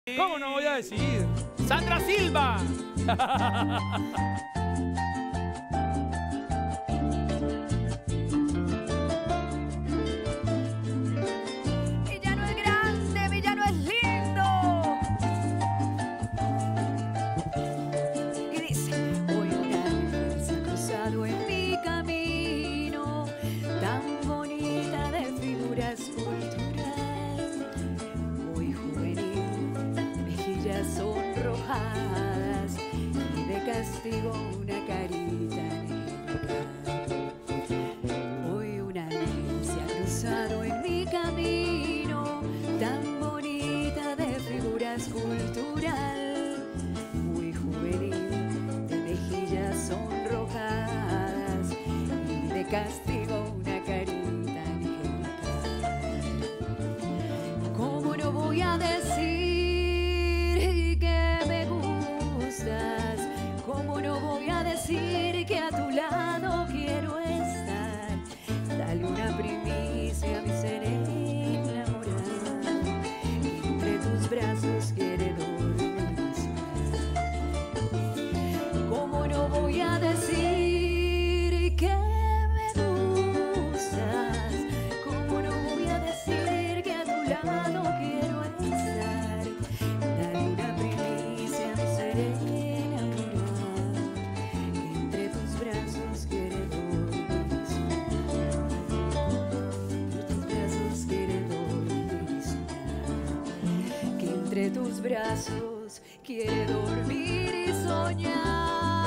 ¿Cómo no voy a decir? ¡Sandra Silva! Villano es grande, villano es lindo. Y dice: hoy una ángel se ha cruzado en mi camino, tan bonita de figura escultural, muy juvenil, de mejillas sonrojadas y de castigo una carita negra. Hoy una ángel se ha cruzado en mi camino, tan bonita de figura escultural, muy juvenil, de mejillas sonrojadas y de castigo una carita angelical. ¿Cómo no voy a decir que me gustas? ¿Cómo no voy a decir que a tu lado quiero estar? Dale una primicia a mi ser enamorado, entre tus brazos quiere dormir. ¿Cómo no voy a decir que me gustas? ¿Cómo no voy a decir que a tu lado quiero estar? Dale una primicia a mi ser enamorado, entre tus brazos quiere dormir. Entre tus brazos quiere dormir y soñar.